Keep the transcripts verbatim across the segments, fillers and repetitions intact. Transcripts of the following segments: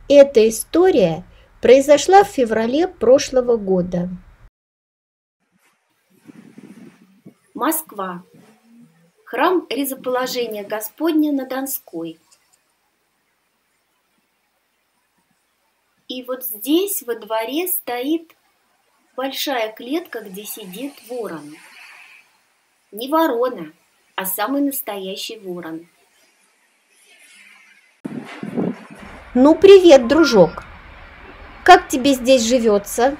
Эта история произошла в феврале прошлого года. Москва. Храм Резоположения Господня на Донской. И вот здесь во дворе стоит большая клетка, где сидит ворон. Не ворона, а самый настоящий ворон. Ну, привет, дружок. Как тебе здесь живется?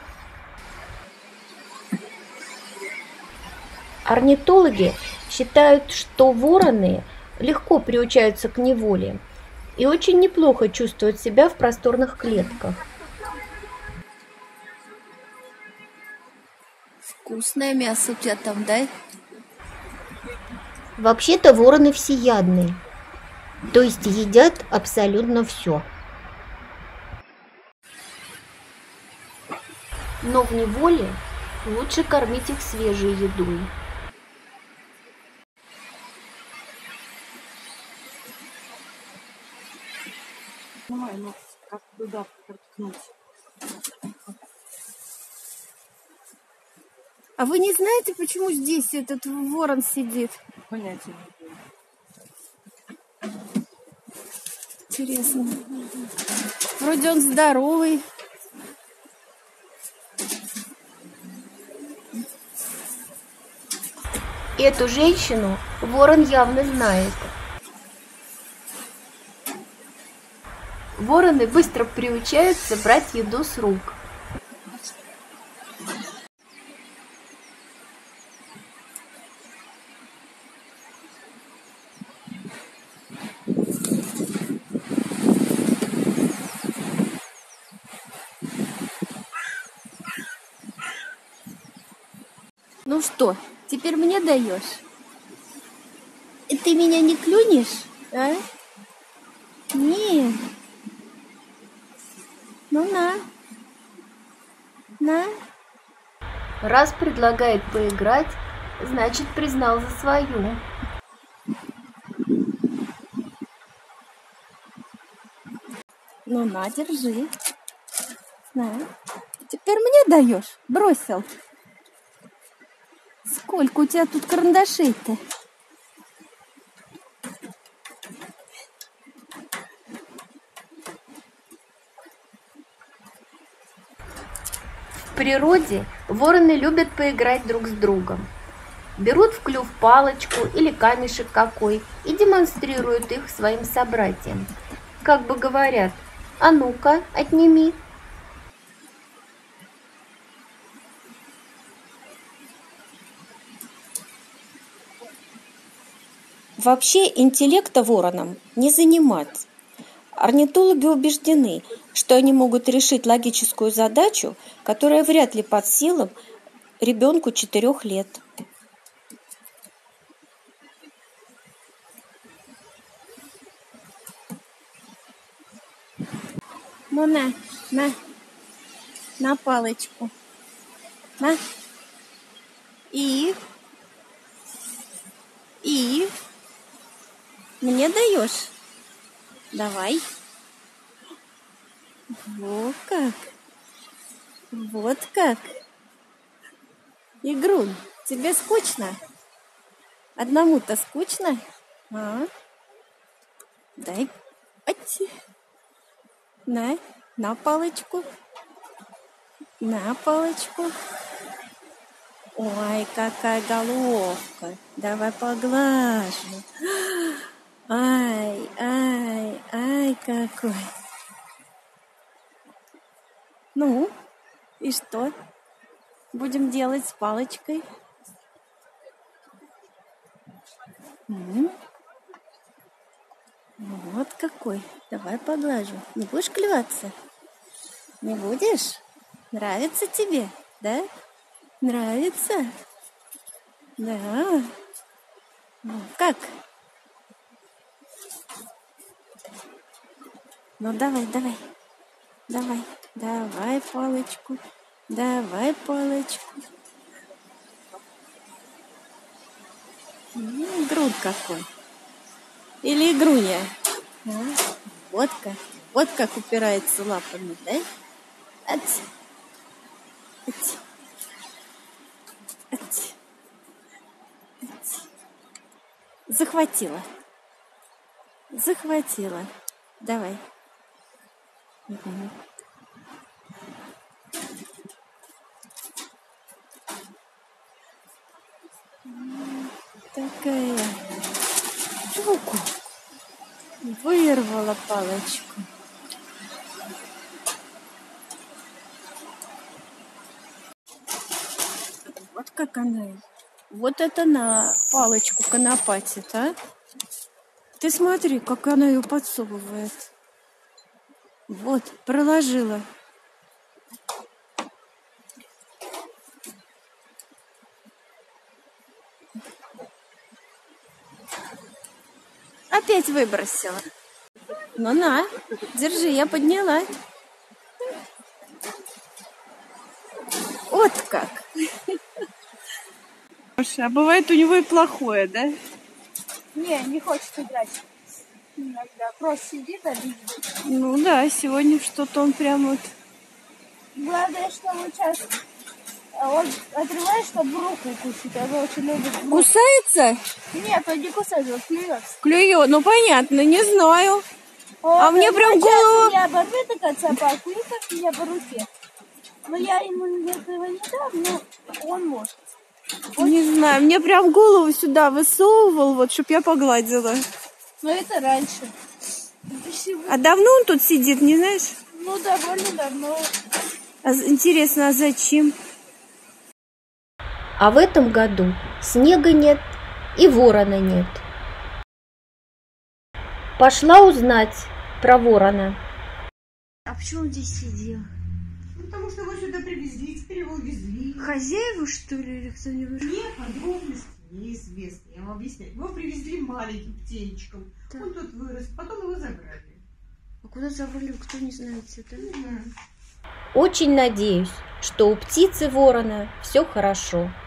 Орнитологи считают, что вороны легко приучаются к неволе и очень неплохо чувствуют себя в просторных клетках. Вкусное мясо у тебя там, да? Вообще-то вороны всеядные, то есть едят абсолютно все. Но в неволе лучше кормить их свежей едой. Давай, ну, как туда проткнуть. А вы не знаете, почему здесь этот ворон сидит? Понятия не имею. Интересно. Вроде он здоровый. Эту женщину ворон явно знает. Вороны быстро приучаются брать еду с рук. Ну что, теперь мне даешь? И ты меня не клюнешь, а? Нет. Ну на. На. Раз предлагает поиграть, значит, признал за свою. Ну на, держи. На. Теперь мне даешь? Бросил. Сколько у тебя тут карандашей-то? В природе вороны любят поиграть друг с другом. Берут в клюв палочку или камешек какой и демонстрируют их своим собратьям. Как бы говорят: а ну-ка, отними. Вообще интеллекта воронам не занимать. Орнитологи убеждены, что они могут решить логическую задачу, которая вряд ли под силам ребенку четырех лет. Ну на, на. На палочку. На. И. И. Мне даешь? Давай. Вот как. Вот как. Игрун, тебе скучно? Одному-то скучно? А? Дай. Ать. На, на палочку. На палочку. Ой, какая головка. Давай поглажу. Ай, ай, ай, какой. Ну, и что будем делать с палочкой? М-м. Вот какой. Давай поглажу. Не будешь клеваться? Не будешь? Нравится тебе, да? Нравится? Да. Ну, как? Ну, давай, давай. Давай, давай палочку. Давай палочку. М, груд какой. Или игруня. А, вот как. Вот как упирается лапами, да? Ать. Ать. Ать. Ать. Захватила. Захватила. Давай. Угу. Такая. Руку. Вырвала палочку. Вот как она. Вот это на палочку конопатит, а? Ты смотри, как она ее подсовывает. Вот, проложила. Опять выбросила. Ну на, держи, я подняла. Вот как. А бывает у него и плохое, да? Не, не хочет играть. Иногда просто сидит, обидит. Ну да, сегодня что-то он прям вот... Главное, что он сейчас он отрывает, чтобы руку укусить. Он очень любит. Кусается? Нет, он не кусается, он клюется. Клюет, ну понятно, не знаю. Он, А мне прям голову... Я оборвет до конца палку и так меня по руке. Но я ему этого не дам, но он может. Не знаю, мне прям голову сюда высовывал, вот, чтоб я погладила. Но это раньше. А давно он тут сидит, не знаешь? Ну, довольно давно. А, интересно, а зачем? А в этом году снега нет и ворона нет. Пошла узнать про ворона. А почему он здесь сидел? Ну, потому что его сюда привезли, теперь его увезли. Хозяева, что ли, или кто-нибудь? Нет, подробности неизвестны. Я вам объясняю. Его привезли маленьким птенчиком. Да. Он тут вырос, потом его забрали. А куда забрали, кто не знает, да? Очень надеюсь, что у птицы ворона все хорошо.